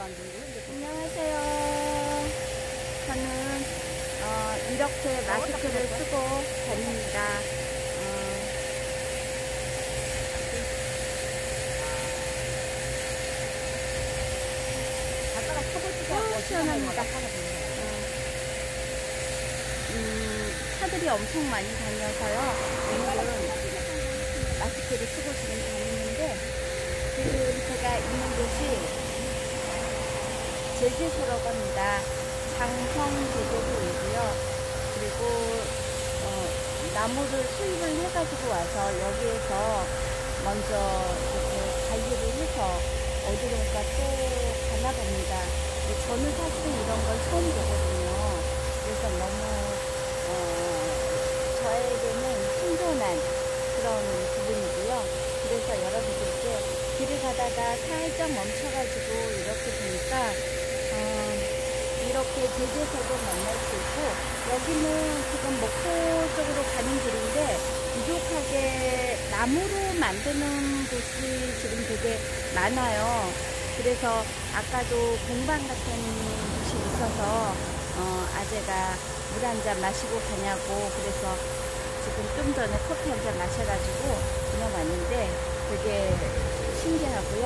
안녕하세요. 저는 이렇게 마스크를 쓰고 다닙니다. 시원합니다. 차들이 엄청 많이 다녀서요. 오늘은 마스크를 쓰고 지금 다니는데, 지금 제가 있는 곳이 제주소라고 합니다. 장성 제주도 오고요. 그리고 나무를 수입을 해가지고 와서 여기에서 먼저 이렇게 관리를 해서 어디론가 또 가나 봅니다. 저는 사실은 이런 걸 처음 보거든요. 그래서 너무 저에게는 신선한 그런 부분이고요. 그래서 여러분들께 길을 가다가 살짝 멈춰가지고 이렇게 보니까 이렇게 제주에서도 만날 수 있고, 여기는 지금 목포 쪽으로 가는 길인데 부족하게 나무로 만드는 곳이 지금 되게 많아요. 그래서 아까도 공방 같은 곳이 있어서 아재가 물 한 잔 마시고 가냐고, 그래서 지금 좀 전에 커피 한 잔 마셔가지고 그냥 왔는데 되게 신기하고요.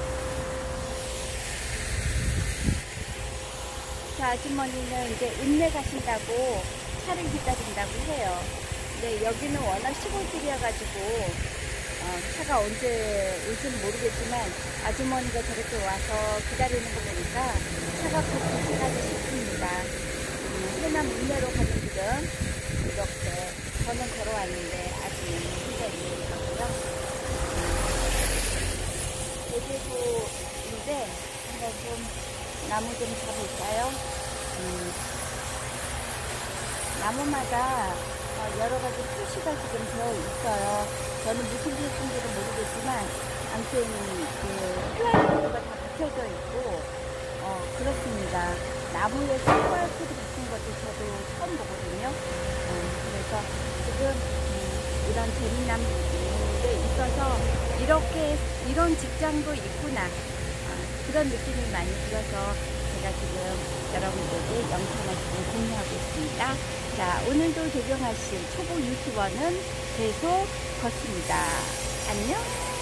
자, 아주머니는 이제 읍내 가신다고 차를 기다린다고 해요. 근데 여기는 워낙 시골길이어가지고 차가 언제 올지는 모르겠지만 아주머니가 저렇게 와서 기다리는 거 보니까 차가 곧 도착하지 싶습니다. 해남 읍내로 가는 길은 이렇게 저는 걸어왔는데 아주머니 혼자 있는 것 같고요. 제주도인데 한번 좀 나무 좀 잡을까요? 나무마다 여러 가지 표시가 지금 되어 있어요. 저는 무슨 표시인지는 모르겠지만 아무튼 QR코드가 다 붙여져 있고 그렇습니다. 나무에 QR코드 붙은 것도 저도 처음 보거든요. 그래서 지금 이런 재미남에 있어서 이런 직장도 있구나, 그런 느낌이 많이 들어서 제가 지금 여러분들에게 영상을 지금 공유하고 있습니다. 자, 오늘도 조경하실 초보 유튜버는 계속 걷습니다. 안녕.